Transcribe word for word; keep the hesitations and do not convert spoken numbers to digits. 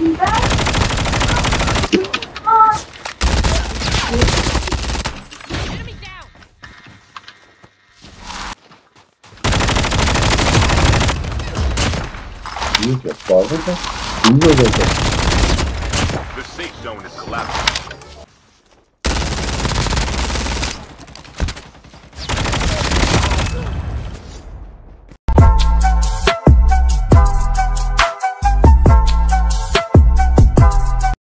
Isso, é foda, tá? The safe zone is collapsing.